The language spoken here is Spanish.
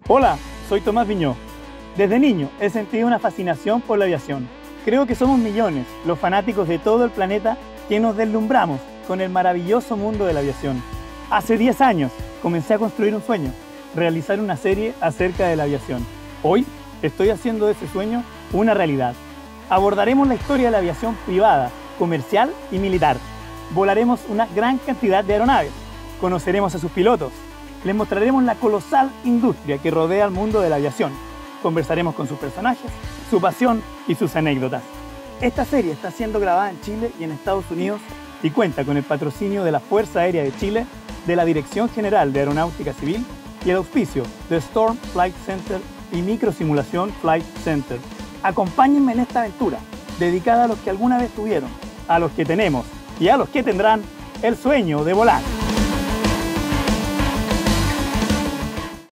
Hola, soy Tomás Viñó. Desde niño he sentido una fascinación por la aviación. Creo que somos millones los fanáticos de todo el planeta que nos deslumbramos con el maravilloso mundo de la aviación. Hace 10 años comencé a construir un sueño, realizar una serie acerca de la aviación. Hoy estoy haciendo de ese sueño una realidad. Abordaremos la historia de la aviación privada, comercial y militar. Volaremos una gran cantidad de aeronaves, conoceremos a sus pilotos, les mostraremos la colosal industria que rodea al mundo de la aviación. Conversaremos con sus personajes, su pasión y sus anécdotas. Esta serie está siendo grabada en Chile y en Estados Unidos y cuenta con el patrocinio de la Fuerza Aérea de Chile, de la Dirección General de Aeronáutica Civil y el auspicio de Storm Flight Center y Microsimulación Flight Center. Acompáñenme en esta aventura, dedicada a los que alguna vez tuvieron, a los que tenemos y a los que tendrán el sueño de volar.